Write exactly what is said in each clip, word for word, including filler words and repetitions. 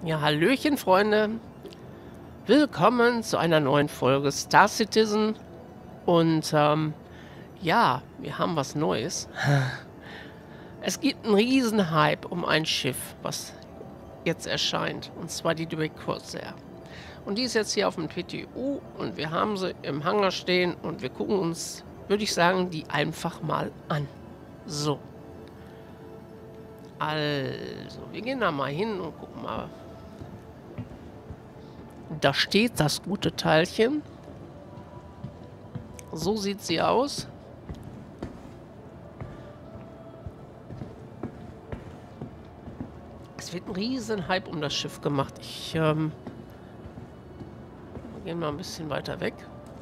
Ja, hallöchen, Freunde. Willkommen zu einer neuen Folge Star Citizen. Und ähm, ja, wir haben was Neues. Es gibt einen riesen Hype um ein Schiff, was jetzt erscheint. Und zwar die Drake Corsair. Und die ist jetzt hier auf dem P T U und wir haben sie im Hangar stehen und wir gucken uns, würde ich sagen, die einfach mal an. So. Also, wir gehen da mal hin und gucken mal. Da steht das gute Teilchen. So sieht sie aus. Es wird ein riesen Hype um das Schiff gemacht. Ich, ähm... wir gehen mal ein bisschen weiter weg.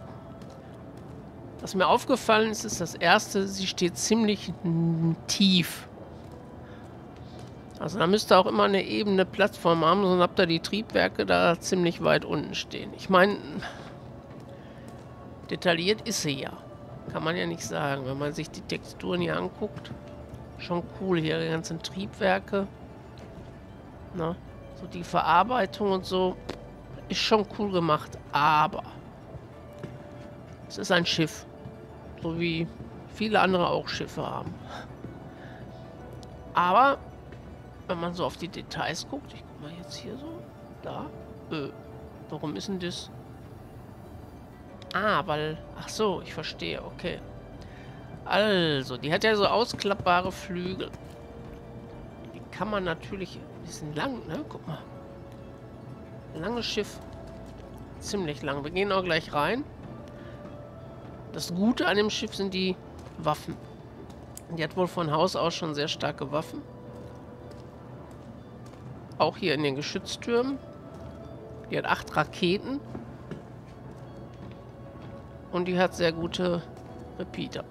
Was mir aufgefallen ist, ist das erste, sie steht ziemlich tief. Also da müsste auch immer eine ebene Plattform haben, sonst habt ihr die Triebwerke da ziemlich weit unten stehen. Ich meine, detailliert ist sie ja. Kann man ja nicht sagen, wenn man sich die Texturen hier anguckt. Schon cool hier, die ganzen Triebwerke. Na, so die Verarbeitung und so ist schon cool gemacht, aber es ist ein Schiff. So wie viele andere auch Schiffe haben. Aber wenn man so auf die Details guckt, ich guck mal jetzt hier so, da, äh, warum ist denn das? Ah, weil, ach so, ich verstehe, okay. Also, die hat ja so ausklappbare Flügel. Die kann man natürlich, die sind lang, ne? Guck mal. Langes Schiff. Ziemlich lang. Wir gehen auch gleich rein. Das Gute an dem Schiff sind die Waffen. Die hat wohl von Haus aus schon sehr starke Waffen. Auch hier in den Geschütztürmen. Die hat acht Raketen. Und die hat sehr gute Repeater.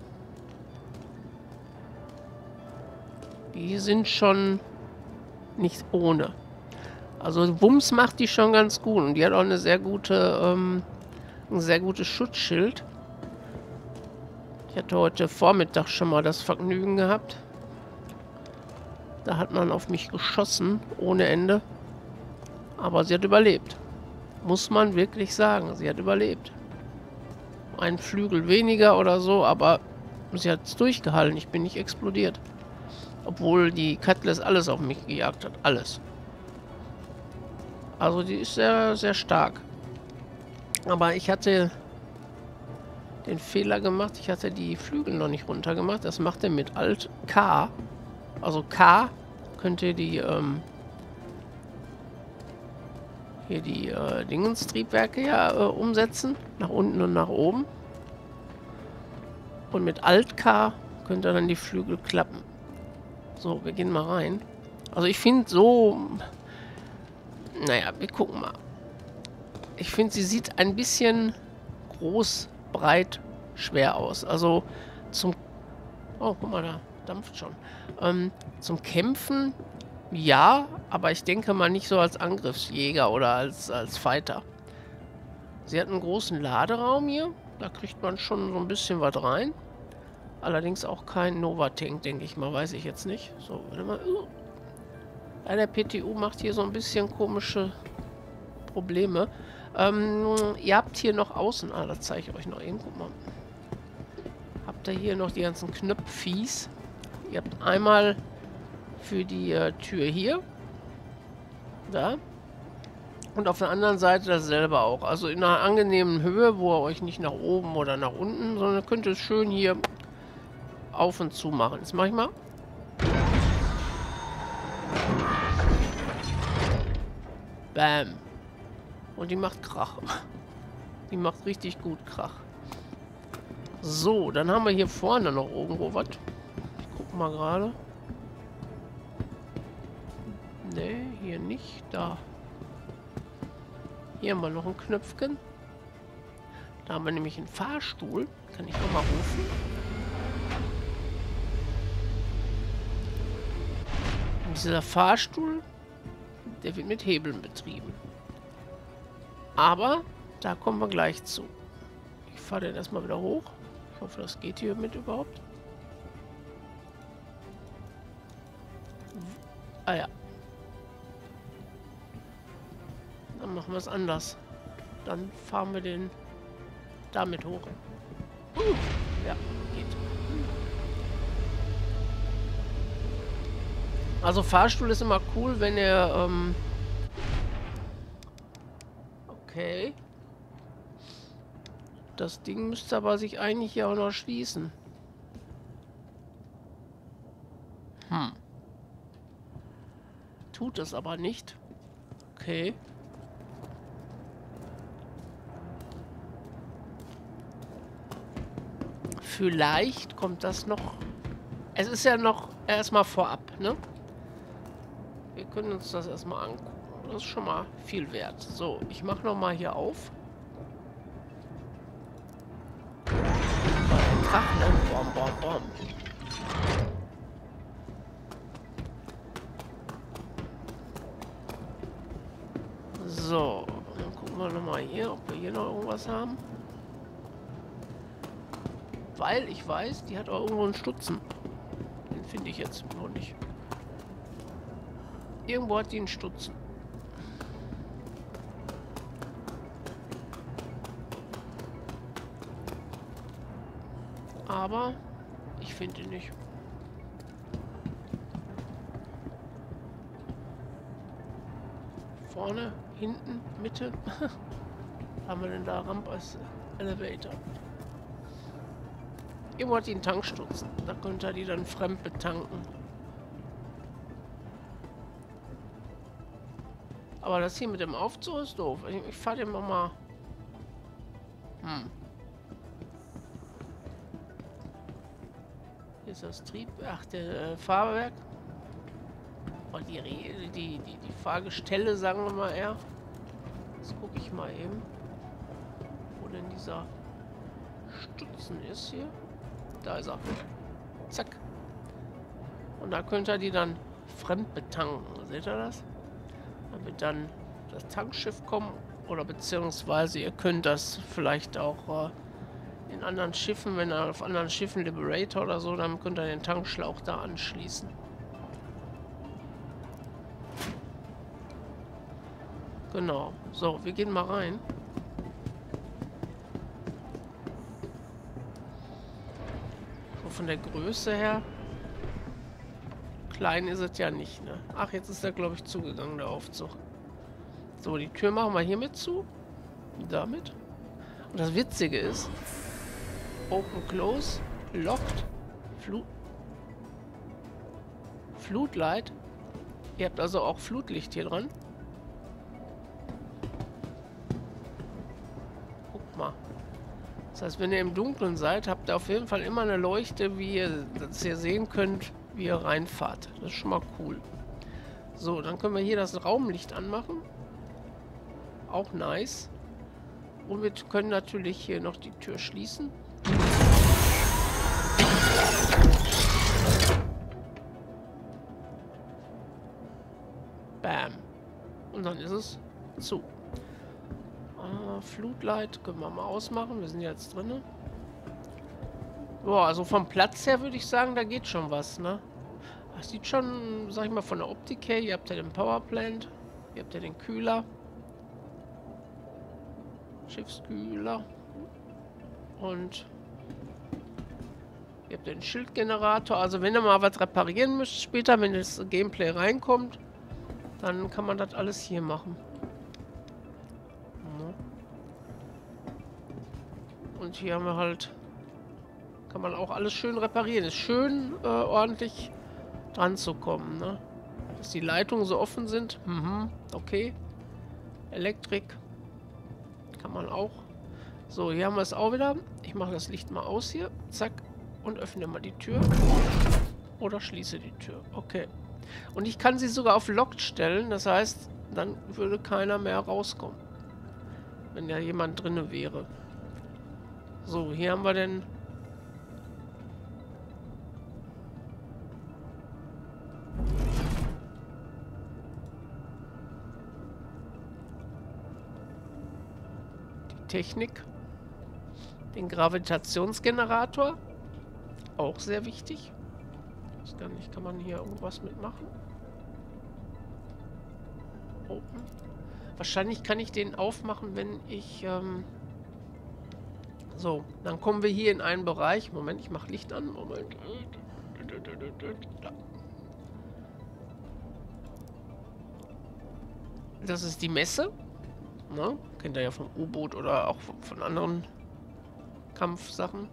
Die sind schon nicht ohne. Also Wumms macht die schon ganz gut. Und die hat auch eine sehr gute, ähm, ein sehr gutes Schutzschild. Ich hatte heute Vormittag schon mal das Vergnügen gehabt. Da hat man auf mich geschossen, ohne Ende. Aber sie hat überlebt. Muss man wirklich sagen, sie hat überlebt. Ein Flügel weniger oder so, aber sie hat es durchgehalten. Ich bin nicht explodiert. Obwohl die Cutlass alles auf mich gejagt hat. Alles. Also die ist sehr, sehr stark. Aber ich hatte den Fehler gemacht. Ich hatte die Flügel noch nicht runter gemacht. Das macht er mit Alt K. Also K könnt ihr die, ähm, hier die äh, Dingenstriebwerke ja äh, umsetzen. Nach unten und nach oben. Und mit Alt K könnt ihr dann die Flügel klappen. So, wir gehen mal rein. Also ich finde so... Naja, wir gucken mal. Ich finde, sie sieht ein bisschen groß, breit, schwer aus. Also zum... Oh, guck mal, da dampft schon. Ähm, zum Kämpfen, ja, aber ich denke mal nicht so als Angriffsjäger oder als, als Fighter. Sie hat einen großen Laderaum hier. Da kriegt man schon so ein bisschen was rein. Allerdings auch kein Nova-Tank, denke ich mal. Weiß ich jetzt nicht. So, warte mal. Ja, der P T U macht hier so ein bisschen komische Probleme. Ähm, ihr habt hier noch außen... Ah, das zeige ich euch noch eben. Guck mal. Habt ihr hier noch die ganzen Knöpfis. Ihr habt einmal für die äh, Tür hier. Da. Und auf der anderen Seite dasselbe auch. Also in einer angenehmen Höhe, wo ihr euch nicht nach oben oder nach unten, sondern könnt ihr es schön hier auf und zu machen. Jetzt mache ich mal. Bam. Und die macht Krach. Die macht richtig gut Krach. So, dann haben wir hier vorne noch irgendwo was. Ich guck mal gerade. Ne, hier nicht. Da. Hier haben wir noch ein Knöpfchen. Da haben wir nämlich einen Fahrstuhl. Kann ich noch mal rufen. Und dieser Fahrstuhl, der wird mit Hebeln betrieben. Aber da kommen wir gleich zu. Ich fahre den erstmal wieder hoch. Ich hoffe, das geht hier mit überhaupt. Ah ja. machen wir es anders. Dann fahren wir den damit hoch. Uh, ja, geht. Also Fahrstuhl ist immer cool, wenn er... Ähm okay. Das Ding müsste aber sich eigentlich ja auch noch schließen. Hm. Tut es aber nicht. Okay. Vielleicht kommt das noch... Es ist ja noch erstmal vorab, ne? Wir können uns das erstmal angucken. Das ist schon mal viel wert. So, ich mache noch mal hier auf. Krach, ne? Bom, bom, bom. So, dann gucken wir noch mal hier, ob wir hier noch irgendwas haben. Weil ich weiß, die hat auch irgendwo einen Stutzen. Den finde ich jetzt noch nicht. Irgendwo hat die einen Stutzen. Aber ich finde ihn nicht. Vorne, hinten, Mitte. Haben wir denn da Ramp als Elevator? Irgendwo hat die einen Tankstutzen. Da könnte er die dann fremd betanken. Aber das hier mit dem Aufzug ist doof. Ich, ich fahre den mal. Hm. Hier ist das Trieb. Ach, der äh, Fahrwerk. Oh, die, die, die, die Fahrgestelle, sagen wir mal eher. Jetzt gucke ich mal eben, wo denn dieser Stutzen ist hier. Da ist er. Zack. Und da könnt ihr die dann fremd betanken. Seht ihr das? Da wird dann das Tankschiff kommen. Oder beziehungsweise ihr könnt das vielleicht auch äh, in anderen Schiffen, wenn ihr auf anderen Schiffen Liberator oder so, dann könnt ihr den Tankschlauch da anschließen. Genau. So, wir gehen mal rein. So von der Größe her. Klein ist es ja nicht, ne? Ach, jetzt ist der, glaube ich, zugegangen, der Aufzug. So, die Tür machen wir hiermit zu. Damit. Und das Witzige ist, Open, Close, Locked, Flut, Flutlight. Ihr habt also auch Flutlicht hier dran. Guckt mal. Das heißt, wenn ihr im Dunkeln seid, habt ihr auf jeden Fall immer eine Leuchte, wie ihr, dass ihr sehen könnt, wie ihr reinfahrt. Das ist schon mal cool. So, dann können wir hier das Raumlicht anmachen. Auch nice. Und wir können natürlich hier noch die Tür schließen. Bam. Und dann ist es zu. Ah, Flutlight können wir mal ausmachen. Wir sind jetzt drin. Boah, also vom Platz her würde ich sagen, da geht schon was, ne? Das sieht schon, sag ich mal, von der Optik her. Ihr habt ja den Powerplant. Ihr habt ja den Kühler. Schiffskühler. Und ihr habt den Schildgenerator. Also wenn ihr mal was reparieren müsst später, wenn das Gameplay reinkommt, dann kann man das alles hier machen. Und hier haben wir halt, kann man auch alles schön reparieren. Ist schön äh, ordentlich dran zu kommen, ne? Dass die Leitungen so offen sind. Mhm, okay. Elektrik. Kann man auch. So, hier haben wir es auch wieder. Ich mache das Licht mal aus hier. Zack. Und öffne mal die Tür. Oder schließe die Tür. Okay. Und ich kann sie sogar auf Locked stellen. Das heißt, dann würde keiner mehr rauskommen. Wenn ja jemand drinne wäre. So, hier haben wir den... Technik, den Gravitationsgenerator, auch sehr wichtig. Ich weiß gar nicht, kann man hier irgendwas mitmachen? Open. Wahrscheinlich kann ich den aufmachen, wenn ich... Ähm so, dann kommen wir hier in einen Bereich. Moment, ich mache Licht an. Moment. Da. Das ist die Messe. Ne? Kennt ihr ja vom U-Boot oder auch von anderen Kampfsachen.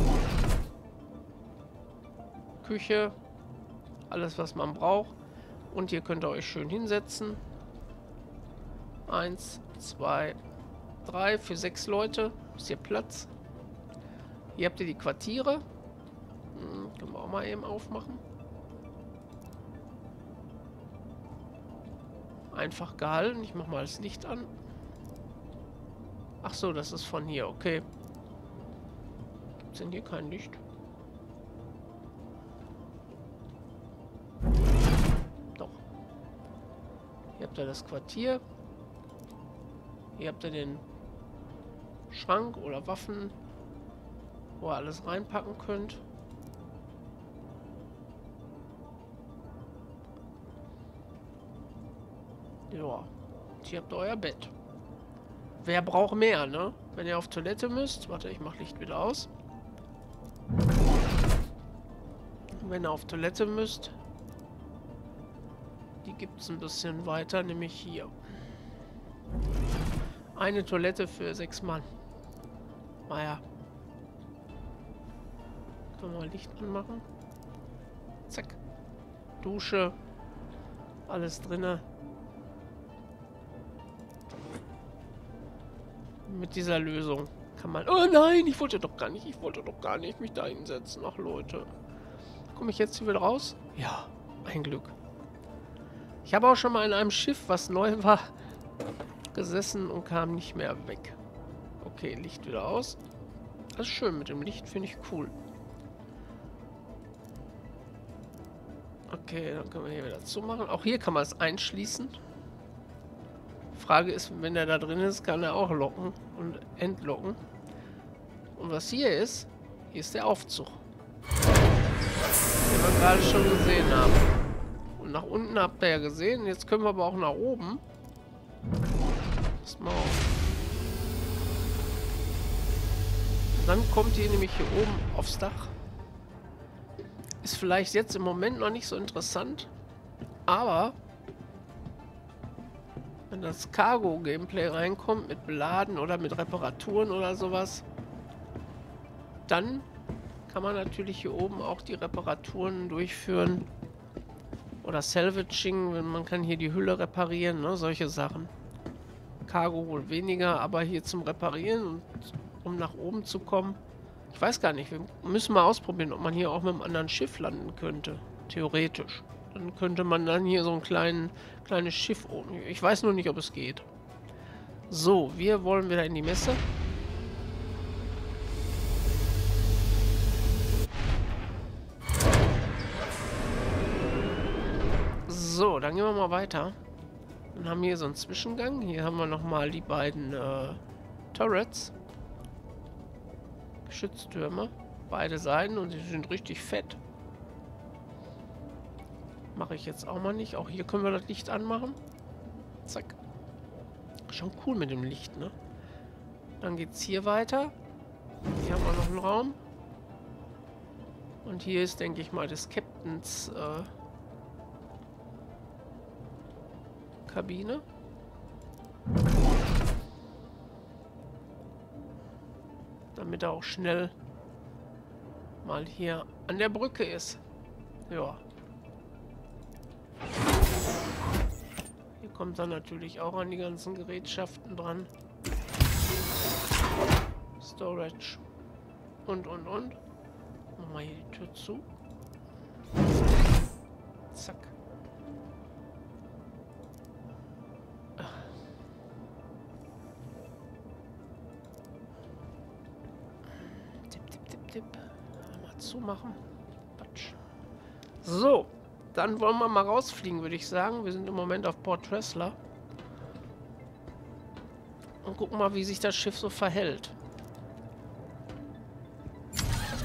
Küche. Alles, was man braucht. Und hier könnt ihr euch schön hinsetzen. Eins, zwei, drei für sechs Leute. Ist hier Platz. Hier habt ihr die Quartiere. Hm, können wir auch mal eben aufmachen. Einfach gehalten. Ich mach mal das Licht an. Ach so, das ist von hier. Okay. Gibt's denn hier kein Licht? Doch. Hier habt ihr das Quartier. Hier habt ihr den Schrank oder Waffen, wo ihr alles reinpacken könnt. Ja, und hier habt ihr euer Bett. Wer braucht mehr, ne? Wenn ihr auf Toilette müsst, warte, ich mach Licht wieder aus. Wenn ihr auf Toilette müsst, die gibt es ein bisschen weiter, nämlich hier. Eine Toilette für sechs Mann. Naja. Können wir mal Licht anmachen. Zack. Dusche. Alles drinne. Mit dieser Lösung kann man... Oh nein, ich wollte doch gar nicht. Ich wollte doch gar nicht mich da hinsetzen. Ach Leute. Komme ich jetzt hier wieder raus? Ja, ein Glück. Ich habe auch schon mal in einem Schiff, was neu war, gesessen und kam nicht mehr weg. Okay, Licht wieder aus. Das ist schön mit dem Licht, finde ich cool. Okay, dann können wir hier wieder zumachen. Auch hier kann man es einschließen. Frage ist, wenn er da drin ist, kann er auch locken und entlocken. Und was hier ist, hier ist der Aufzug. Den wir gerade schon gesehen haben. Und nach unten habt ihr ja gesehen. Jetzt können wir aber auch nach oben. Passt mal auf. Und dann kommt ihr nämlich hier oben aufs Dach. Ist vielleicht jetzt im Moment noch nicht so interessant. Aber wenn das Cargo-Gameplay reinkommt mit Beladen oder mit Reparaturen oder sowas, dann kann man natürlich hier oben auch die Reparaturen durchführen. Oder Salvaging, wenn man kann hier die Hülle reparieren, ne, solche Sachen. Cargo wohl weniger, aber hier zum Reparieren und um nach oben zu kommen. Ich weiß gar nicht, wir müssen mal ausprobieren, ob man hier auch mit einem anderen Schiff landen könnte. Theoretisch. Dann könnte man dann hier so ein kleinen, kleines Schiff oben. Ich weiß nur nicht, ob es geht. So, wir wollen wieder in die Messe. So, dann gehen wir mal weiter. Dann haben wir hier so einen Zwischengang. Hier haben wir nochmal die beiden äh, Turrets. Geschütztürme. Beide Seiten und die sind richtig fett. Mache ich jetzt auch mal nicht. Auch hier können wir das Licht anmachen. Zack. Schon cool mit dem Licht, ne? Dann geht's hier weiter. Hier haben wir noch einen Raum. Und hier ist, denke ich mal, des Captains äh, Kabine. Damit er auch schnell mal hier an der Brücke ist. Ja. Hier kommt dann natürlich auch an die ganzen Gerätschaften dran. Storage. Und, und, und. Machen wir hier die Tür zu. Zack. Tipp, tipp, tipp, tipp. Mal zumachen. Quatsch. So. Dann wollen wir mal rausfliegen, würde ich sagen. Wir sind im Moment auf Port Tressler. Und gucken mal, wie sich das Schiff so verhält.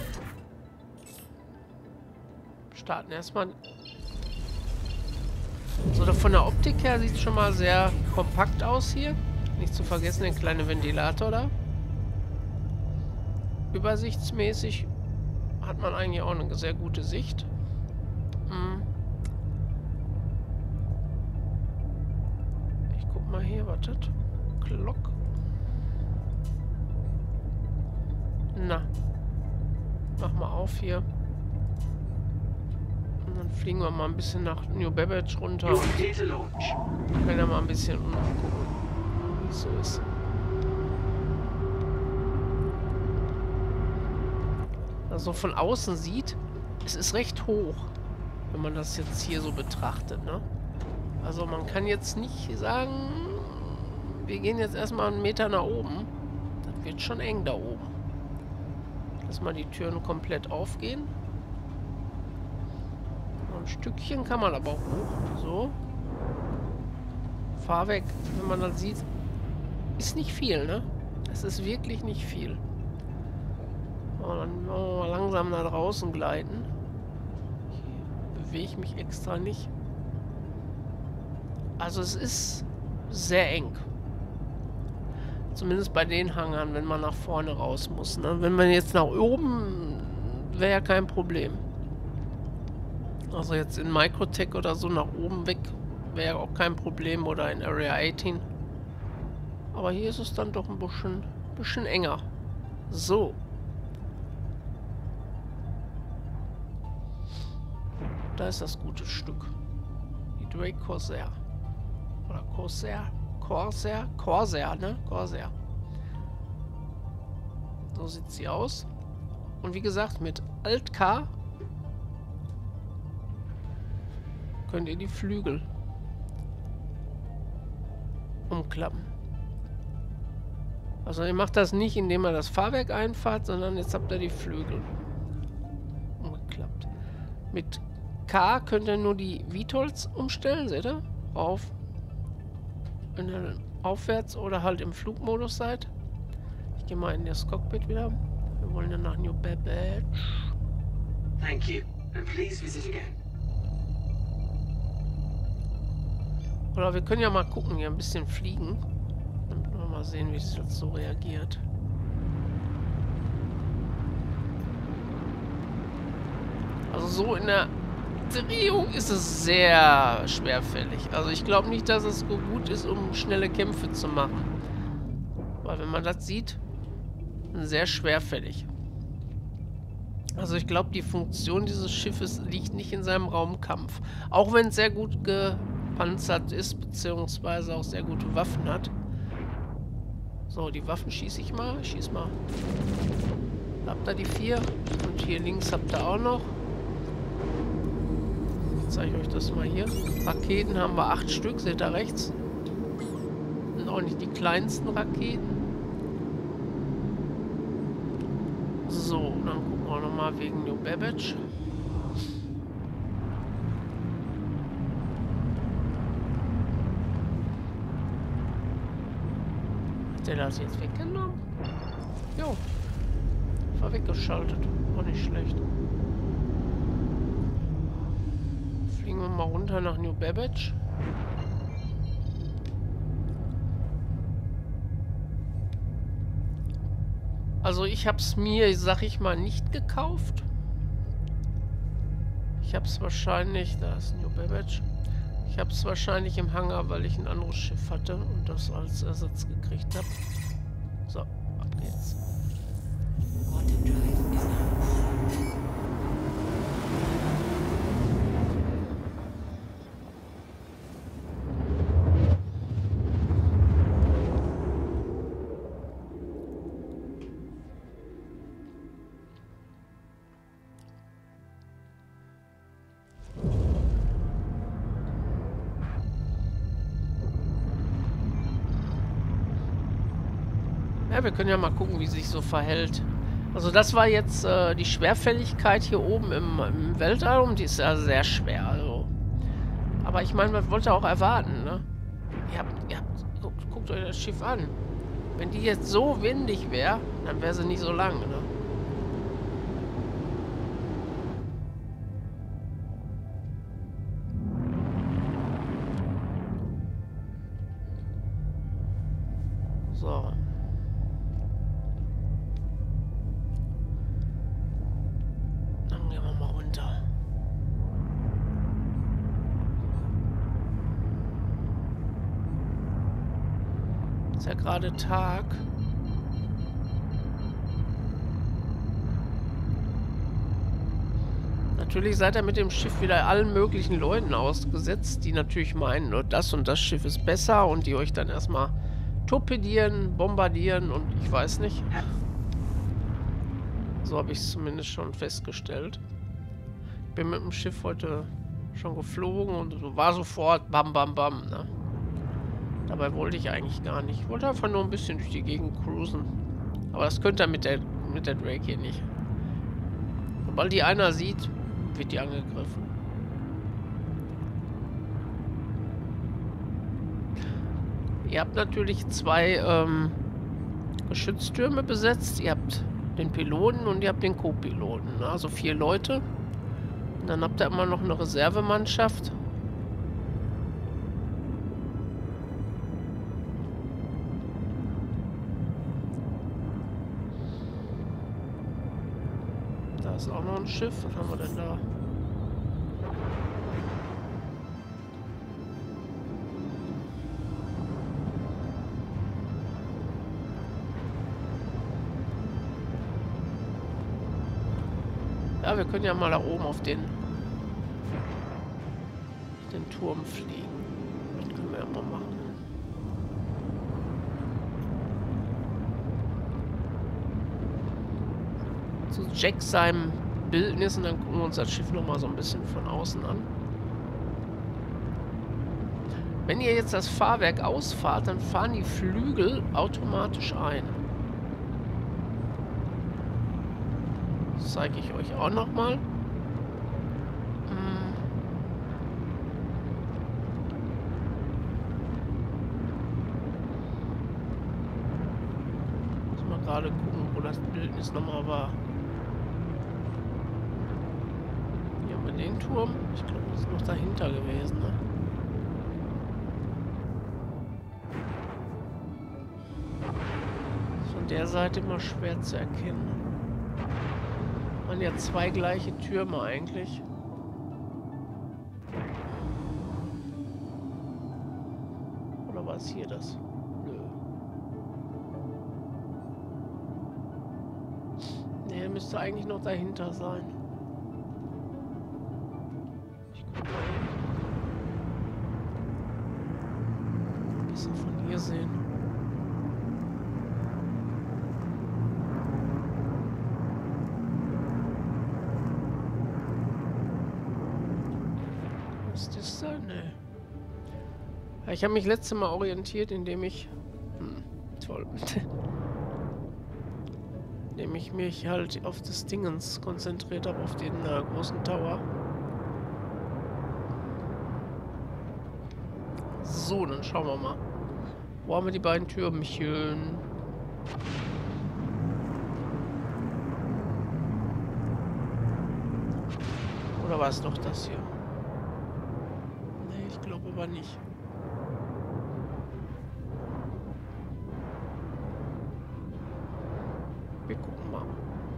Starten erstmal. So, da von der Optik her sieht es schon mal sehr kompakt aus hier. Nicht zu vergessen, den kleinen Ventilator da. Übersichtsmäßig hat man eigentlich auch eine sehr gute Sicht. Hm. Ich guck mal hier, wartet. Glock. Na. Mach mal auf hier. Und dann fliegen wir mal ein bisschen nach New Babbage runter. Und können ja mal ein bisschen gucken, wie es so ist. Also von außen sieht, es ist recht hoch, wenn man das jetzt hier so betrachtet, ne? Also man kann jetzt nicht sagen, wir gehen jetzt erstmal einen Meter nach oben. Das wird schon eng da oben. Lass mal die Türen komplett aufgehen. Ein Stückchen kann man aber hoch. So. Fahr weg. Wenn man das sieht, ist nicht viel, ne? Es ist wirklich nicht viel. Oh, dann wollen wir mal langsam da draußen gleiten. Ich bewege mich extra nicht. Also es ist sehr eng. Zumindest bei den Hangern, wenn man nach vorne raus muss. Ne? Wenn man jetzt nach oben, wäre ja kein Problem. Also jetzt in Microtech oder so nach oben weg, wäre auch kein Problem. Oder in Area achtzehn. Aber hier ist es dann doch ein bisschen, bisschen enger. So. Da ist das gute Stück. Die Drake Corsair. Oder Corsair. Corsair? Corsair, ne? Corsair. So sieht sie aus. Und wie gesagt, mit Alt-K könnt ihr die Flügel umklappen. Also ihr macht das nicht, indem ihr das Fahrwerk einfahrt, sondern jetzt habt ihr die Flügel umgeklappt. Mit K könnt ihr nur die V TOLs umstellen, seht ihr? Auf, wenn ihr aufwärts oder halt im Flugmodus seid. Ich gehe mal in das Cockpit wieder. Wir wollen ja nach New Babbage. Thank you, and please visit again. Oder wir können ja mal gucken, hier ein bisschen fliegen. Damit wir mal sehen, wie es jetzt so reagiert. Also so in der Drehung ist es sehr schwerfällig. Also ich glaube nicht, dass es so gut ist, um schnelle Kämpfe zu machen. Weil wenn man das sieht, sehr schwerfällig. Also ich glaube, die Funktion dieses Schiffes liegt nicht in seinem Raumkampf. Auch wenn es sehr gut gepanzert ist, beziehungsweise auch sehr gute Waffen hat. So, die Waffen schieße ich mal. Ich schieße mal. Da habt ihr die vier. Und hier links habt ihr auch noch. Ich zeige euch das mal hier. Raketen haben wir acht Stück, seht ihr rechts. Und auch nicht die kleinsten Raketen. So, dann gucken wir nochmal wegen New Babbage. Hat der das jetzt weggenommen? Jo. War weggeschaltet. Auch nicht schlecht. Fliegen wir mal runter nach New Babbage. Also ich habe es mir, sag ich mal, nicht gekauft. Ich habe es wahrscheinlich, da ist New Babbage. Ich habe es wahrscheinlich im Hangar, weil ich ein anderes Schiff hatte und das als Ersatz gekriegt habe. So, ab geht's. Ja, wir können ja mal gucken, wie sich so verhält. Also das war jetzt äh, die Schwerfälligkeit hier oben im, im Weltall und die ist ja sehr schwer. Also. Aber ich meine, man wollte auch erwarten, ne? Ihr habt, ihr habt, guckt, guckt euch das Schiff an. Wenn die jetzt so windig wäre, dann wäre sie nicht so lang, ne? So. Dann gehen wir mal runter. Ist ja gerade Tag. Natürlich seid ihr mit dem Schiff wieder allen möglichen Leuten ausgesetzt, die natürlich meinen, nur das und das Schiff ist besser und die euch dann erstmal torpedieren, bombardieren und ich weiß nicht. So habe ich es zumindest schon festgestellt. Bin mit dem Schiff heute schon geflogen und so war sofort bam bam bam, ne? Dabei wollte ich eigentlich gar nicht. Ich wollte einfach nur ein bisschen durch die Gegend cruisen. Aber das könnt ihr mit der, mit der Drake hier nicht. Sobald die einer sieht, wird die angegriffen. Ihr habt natürlich zwei ähm, Geschütztürme besetzt. Ihr habt den Piloten und ihr habt den Co-Piloten. Also vier Leute. Und dann habt ihr immer noch eine Reservemannschaft. Da ist auch noch ein Schiff. Was haben wir denn da? Ja, wir können ja mal da oben auf den, den Turm fliegen. Das können wir ja mal machen. Zu Jack seinem Bildnis und dann gucken wir uns das Schiff noch mal so ein bisschen von außen an. Wenn ihr jetzt das Fahrwerk ausfahrt, dann fahren die Flügel automatisch ein. Das zeige ich euch auch noch mal. Hm. Muss mal gerade gucken, wo das Bildnis nochmal war. Hier haben wir den Turm. Ich glaube, das ist noch dahinter gewesen, ne? Ist von der Seite immer schwer zu erkennen. Man ja zwei gleiche Türme eigentlich. Oder war es hier das? Nö. Nee, müsste eigentlich noch dahinter sein. Ich guck mal hin. Ein bisschen von hier sehen. Nee. Ja, ich habe mich letztes Mal orientiert, indem ich... Hm, toll. indem ich mich halt auf das Dingens konzentriert habe, auf den äh, großen Tower. So, dann schauen wir mal. Wo haben wir die beiden Türmchen? Oder war es doch das hier? Ich glaube aber nicht. Wir gucken mal.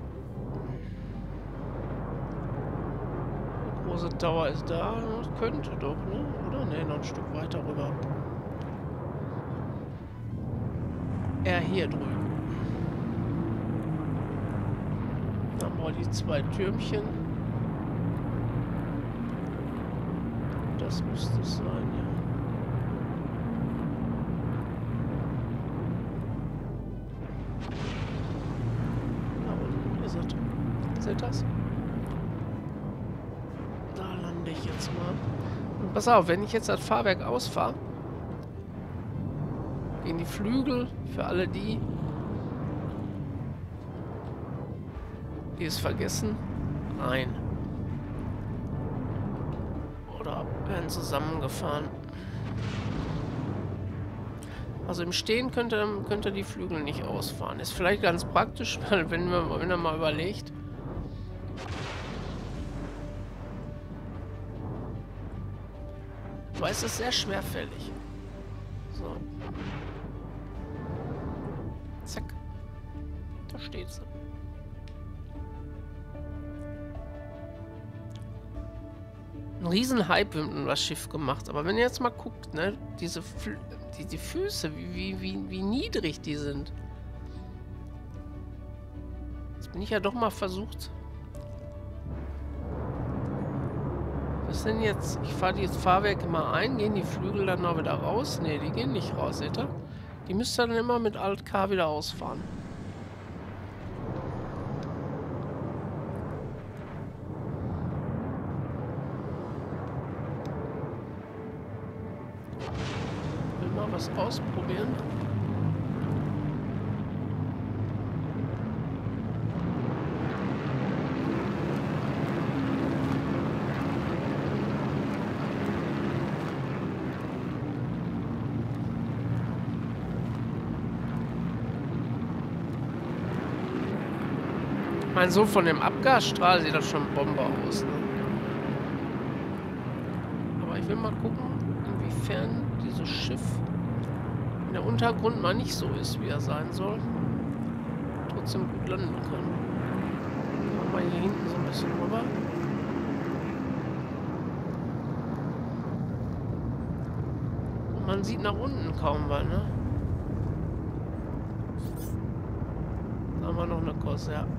Der große Tower ist da. Das könnte doch, ne? Oder? Ne, noch ein Stück weiter rüber. Er hier drüben. Da haben wir die zwei Türmchen. Das müsste es sein, ja. Da unten ist es. Seht ihr das? Da lande ich jetzt mal. Und pass auf, wenn ich jetzt das Fahrwerk ausfahre, gehen die Flügel für alle die, die es vergessen, rein. Oder werden zusammengefahren. Also im Stehen könnt ihr, könnt ihr die Flügel nicht ausfahren. Ist vielleicht ganz praktisch, weil wenn, wir, wenn ihr mal überlegt. Aber es ist sehr schwerfällig. So. Zack. Da steht sie. Ein riesen Hype wird um das Schiff gemacht. Aber wenn ihr jetzt mal guckt, ne, diese Fl die, die Füße, wie, wie, wie, wie niedrig die sind. Jetzt bin ich ja doch mal versucht. Was denn jetzt? Ich fahre die Fahrwerke mal ein, gehen die Flügel dann noch wieder raus? Ne, die gehen nicht raus, seht ihr? Die müsst ihr dann immer mit Alt K wieder ausfahren. Will mal was ausprobieren. Ich meine, so von dem Abgasstrahl sieht das schon Bombe aus, ne? Aber ich will mal gucken, inwiefern dieses Schiff in der Untergrund mal nicht so ist, wie er sein soll. Trotzdem gut landen kann. Gehen wir mal hier hinten so ein bisschen rüber. Und man sieht nach unten kaum was, ne? Da haben wir noch eine Kosse, ja.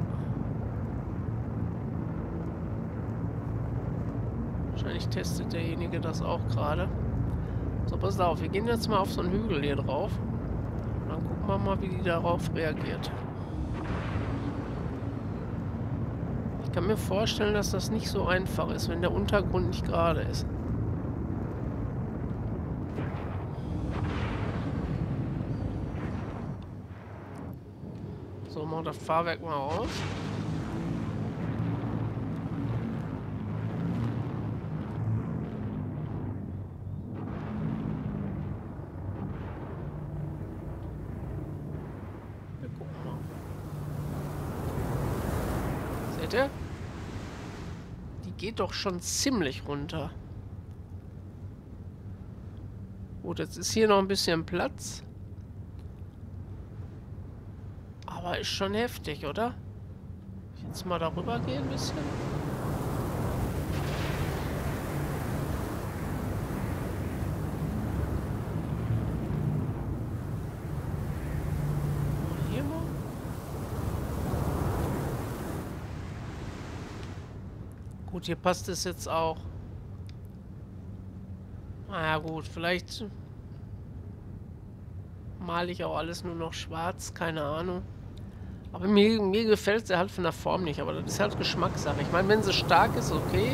Wahrscheinlich testet derjenige das auch gerade. So, pass auf, wir gehen jetzt mal auf so einen Hügel hier drauf. Und dann gucken wir mal, wie die darauf reagiert. Ich kann mir vorstellen, dass das nicht so einfach ist, wenn der Untergrund nicht gerade ist. So, machen wir das Fahrwerk mal raus. Die geht doch schon ziemlich runter. Gut, jetzt ist hier noch ein bisschen Platz. Aber ist schon heftig, oder? Jetzt mal darüber gehen ein bisschen. Hier mal. Gut, hier passt es jetzt auch. Na ja, gut, vielleicht male ich auch alles nur noch schwarz, keine Ahnung. Aber mir, mir gefällt sie halt von der Form nicht, aber das ist halt Geschmackssache. Ich meine, wenn sie stark ist, okay.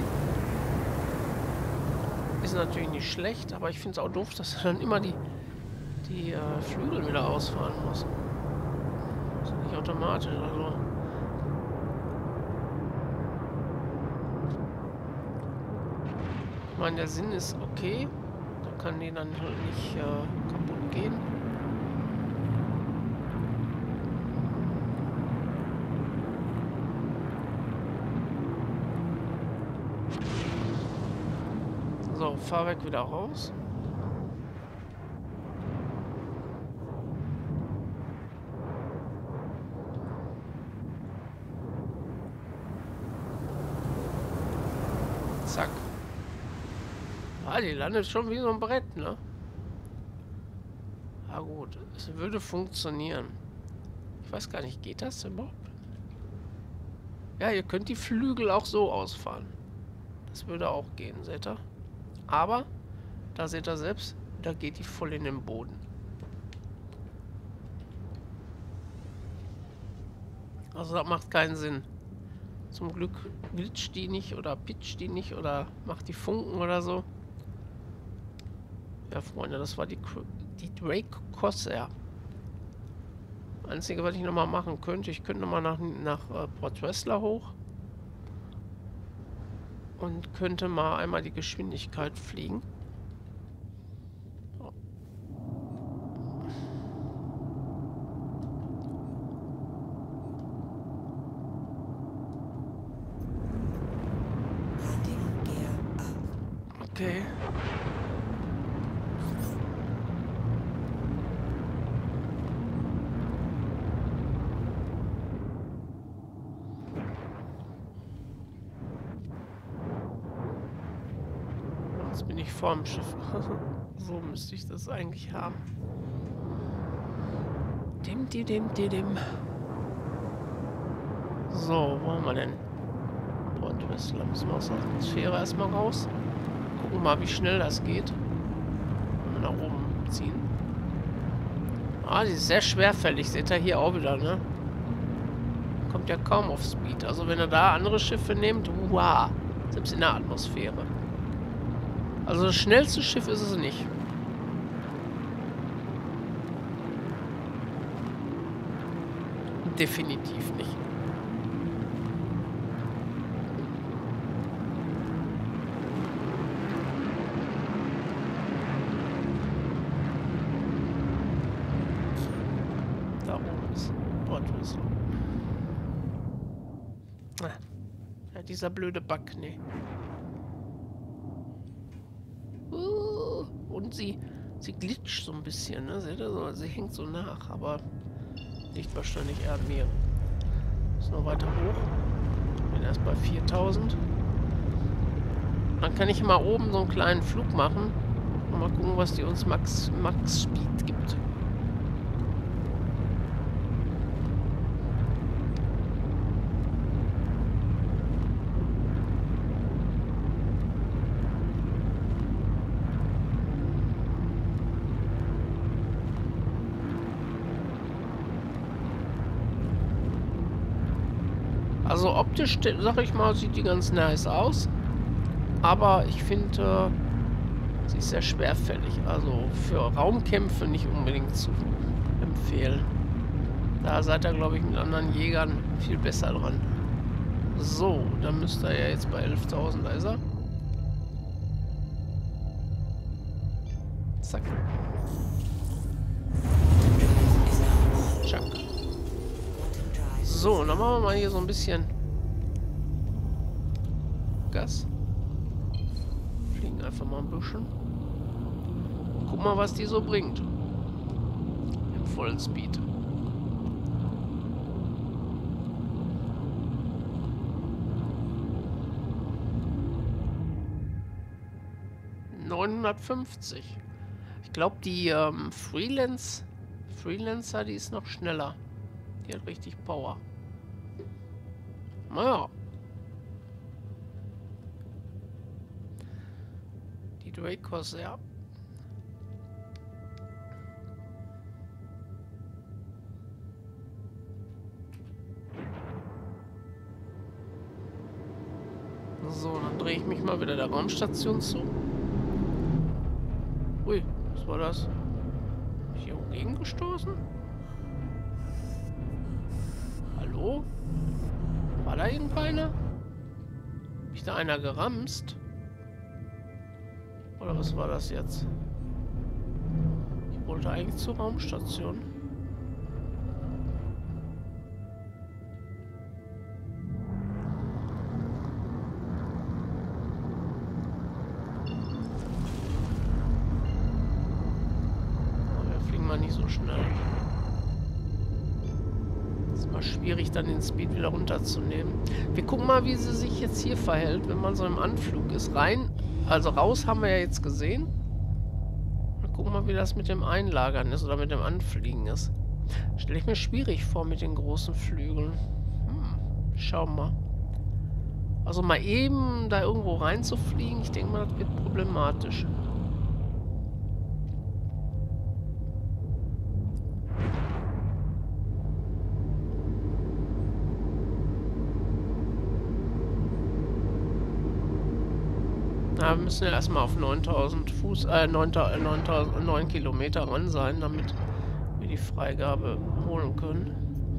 Ist natürlich nicht schlecht, aber ich finde es auch doof, dass er dann immer die, die äh, Flügel wieder ausfahren muss. Das ist nicht automatisch, also. Ich meine, der Sinn ist okay. Da kann die dann halt nicht äh, kaputt gehen. So, Fahrwerk wieder raus. Zack. Ah, die landet schon wie so ein Brett, ne? Ah gut, es würde funktionieren. Ich weiß gar nicht, geht das überhaupt? Ja, ihr könnt die Flügel auch so ausfahren. Das würde auch gehen, seht ihr? Aber, da seht ihr selbst, da geht die voll in den Boden. Also das macht keinen Sinn. Zum Glück glitscht die nicht oder pitcht die nicht oder macht die Funken oder so. Ja, Freunde, das war die, die Drake Corsair. Einzige, was ich nochmal machen könnte, ich könnte nochmal nach, nach äh, Port Wrestler hoch. Und könnte mal einmal die Geschwindigkeit fliegen. Oh. Okay. bin ich vorm Schiff. So müsste ich das eigentlich haben. Dim, dim, dim, dim, dim. So, wo haben wir denn? Port Whistler. Müssen wir aus der Atmosphäre erstmal raus. Gucken mal, wie schnell das geht. Wenn wir nach oben ziehen. Ah, die ist sehr schwerfällig. Seht ihr hier auch wieder, ne? Kommt ja kaum auf Speed. Also wenn ihr da andere Schiffe nehmt, wow. Selbst in der Atmosphäre. Also das schnellste Schiff ist es nicht. Definitiv nicht. Da oben ist Port Whistler. Ja, dieser blöde Bug, ne. Uh, und sie, sie glitscht so ein bisschen, ne? Seht ihr so? Sie hängt so nach, aber liegt wahrscheinlich eher an mir. Ist noch weiter hoch. Bin erst bei viertausend. Dann kann ich mal oben so einen kleinen Flug machen. Und mal gucken, was die uns Max, Max Speed gibt. Also optisch, sag ich mal, sieht die ganz nice aus. Aber ich finde, äh, sie ist sehr schwerfällig. Also für Raumkämpfe nicht unbedingt zu empfehlen. Da seid ihr, glaube ich, mit anderen Jägern viel besser dran. So, dann müsste er ja jetzt bei elftausend, da ist er. Zack. Zack. So, dann machen wir mal hier so ein bisschen Gas. Fliegen einfach mal ein bisschen. Guck mal, was die so bringt. Im vollen Speed. neunhundertfünfzig. Ich glaube, die ähm, Freelance Freelancer, die ist noch schneller. Die hat richtig Power. Naja. Die Dracos, ja. So, dann drehe ich mich mal wieder der Raumstation zu. Ui, was war das? Bin ich hier gegengestoßen? Hallo? War da irgendeiner? Hab ich da einer geramst? Oder was war das jetzt? Ich wollte eigentlich zur Raumstation. Aber wir fliegen mal nicht so schnell. Schwierig, dann den Speed wieder runterzunehmen. Wir gucken mal, wie sie sich jetzt hier verhält, wenn man so im Anflug ist. Rein, also raus haben wir ja jetzt gesehen. Wir gucken mal, wie das mit dem Einlagern ist oder mit dem Anfliegen ist. Stelle ich mir schwierig vor mit den großen Flügeln. Hm, schauen wir mal. Also mal eben da irgendwo reinzufliegen, ich denke mal, das wird problematisch. Na, wir müssen ja erstmal auf neuntausend Fuß, äh, neuntausend, neun Kilometer ran sein, damit wir die Freigabe holen können.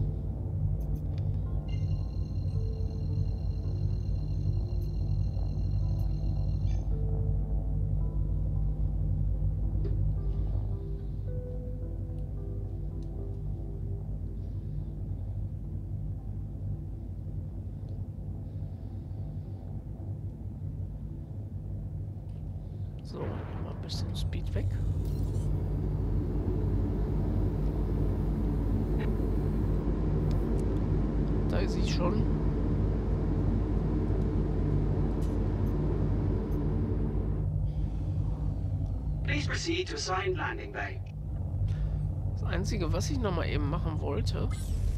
So, mal ein bisschen Speed weg. Da ist sie schon. Proceed to assigned landing bay. Das Einzige, was ich noch mal eben machen wollte...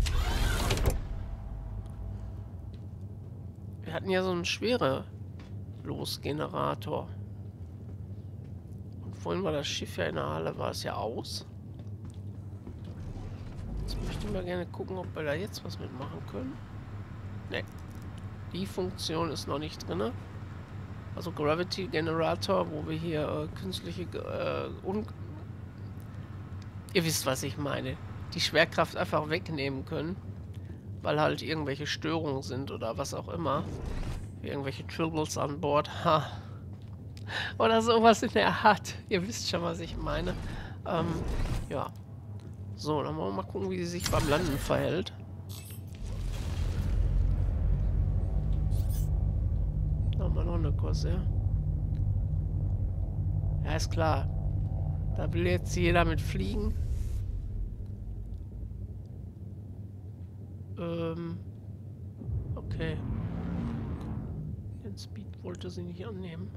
Wir hatten ja so einen Schwerelosgenerator. Und vorhin war das Schiff ja in der Halle, war es ja aus. Jetzt möchte ich mal gerne gucken, ob wir da jetzt was mitmachen können. Ne. Die Funktion ist noch nicht drin. Also Gravity Generator, wo wir hier äh, künstliche... Äh, un Ihr wisst, was ich meine. Die Schwerkraft einfach wegnehmen können. Weil halt irgendwelche Störungen sind oder was auch immer. Irgendwelche Tribbles an Bord. Ha. Oder sowas in der Art. Ihr wisst schon, was ich meine. Ähm, ja. So, dann wollen wir mal gucken, wie sie sich beim Landen verhält. Da haben wir noch eine Kurs, ja. Ja, ist klar. Da will jetzt jeder mit fliegen. Ähm. Okay. Den Speed wollte sie nicht annehmen.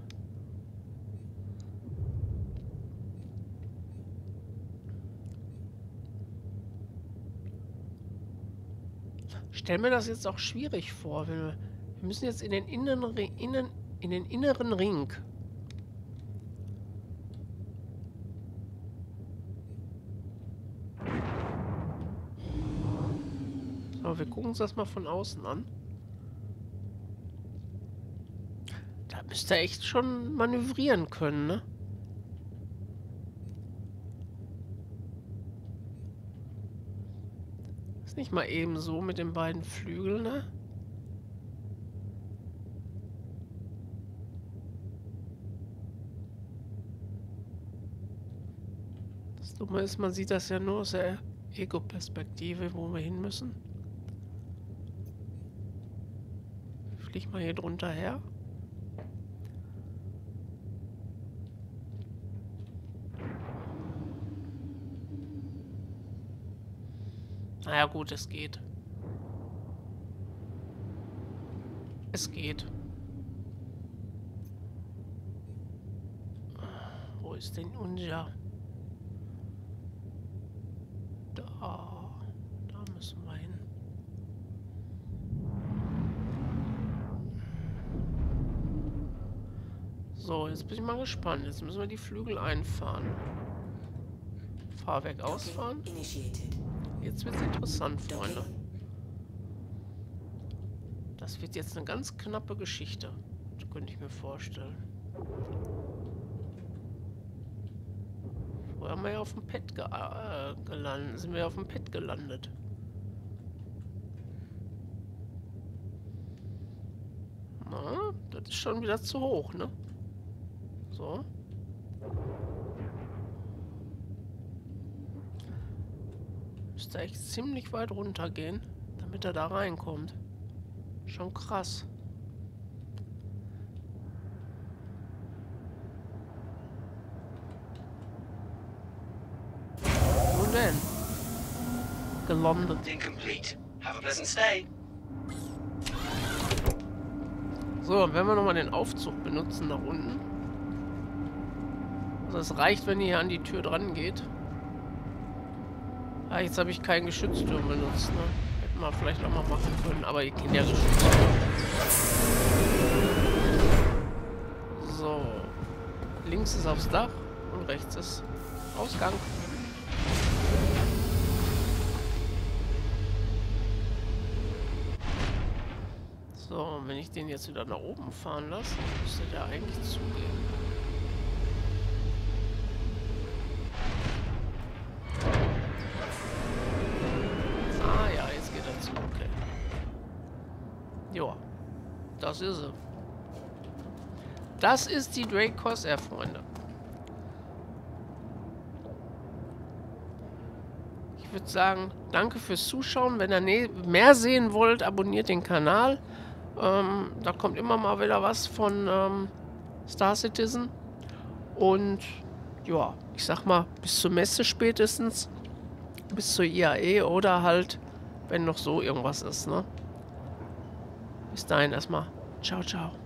Stell mir das jetzt auch schwierig vor, wenn wir, wir müssen jetzt in den inneren innen in den inneren Ring. Aber wir gucken uns das mal von außen an. Da müsst ihr echt schon manövrieren können, ne? Ist nicht mal eben so mit den beiden Flügeln, ne? Das Dumme ist, man sieht das ja nur aus der Ego-Perspektive, wo wir hin müssen. Flieg mal hier drunter her. Naja gut, es geht. Es geht. Wo ist denn unser? Da. Da müssen wir hin. So, jetzt bin ich mal gespannt. Jetzt müssen wir die Flügel einfahren. Fahrwerk ausfahren. Jetzt wird es interessant, Freunde. Das wird jetzt eine ganz knappe Geschichte. Das könnte ich mir vorstellen. Vorher haben wir ja auf dem Pad ge äh, gelandet. Sind wir auf dem Pad gelandet. Na, das ist schon wieder zu hoch, ne? So. Müsste echt ziemlich weit runter gehen, damit er da reinkommt. Schon krass. Wo denn? Gelandet. Incomplete. Have a pleasant stay. So, wenn wir nochmal den Aufzug benutzen nach unten. Also es reicht, wenn ihr hier an die Tür dran geht. Ah, jetzt habe ich keinen Geschützturm benutzt, ne? Hätten wir vielleicht auch mal machen können, aber ihr kennt ja Geschützturm. So. Links ist aufs Dach und rechts ist Ausgang. So, und wenn ich den jetzt wieder nach oben fahren lasse, müsste der eigentlich zugehen. Ja, das ist sie. Das ist die Drake Corsair, Freunde. Ich würde sagen, danke fürs Zuschauen. Wenn ihr mehr sehen wollt, abonniert den Kanal. Ähm, da kommt immer mal wieder was von ähm, Star Citizen. Und ja, ich sag mal, bis zur Messe spätestens. Bis zur I A E oder halt, wenn noch so irgendwas ist, ne? Bis dahin erstmal. Ciao, ciao.